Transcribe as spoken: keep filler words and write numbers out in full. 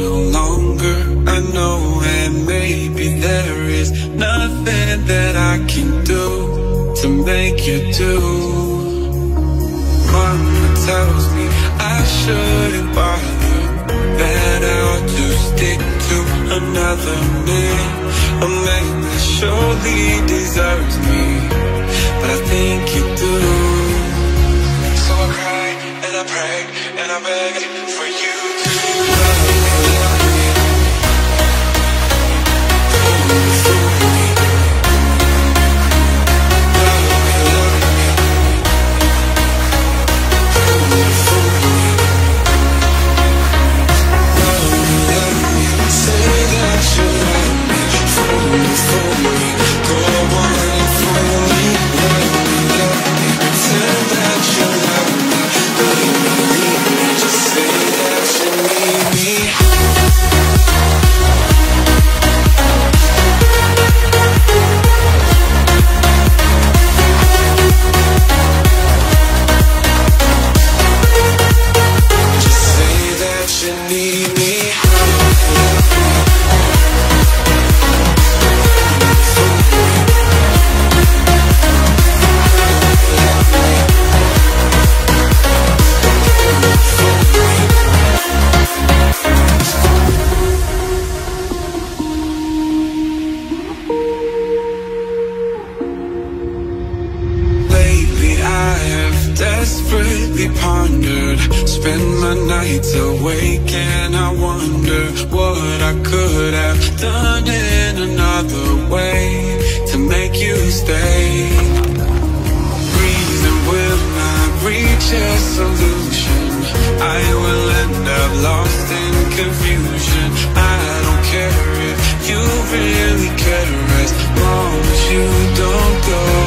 no longer. I know, and maybe there is nothing that I can do to make you do. Mama tells me I shouldn't bother, that I ought to stick to another man, a man that surely deserves me, but I think you do. So I cry and I pray and I beg for you to love me, love me, fool me, love me, love me, fool me, fool me, love me, love me, say that you love me, fool me, fool me, go on and fool me, love me, love me, pretend that you love me, leave me, leave me, just say that you need me. Just say that you need me. Lately I have desperately pondered, spend my nights awake and I wonder what I could have done in another way to make you stay. Reason will not reach a solution, I will end up lost in confusion. I don't care if you really care, as long as you don't go.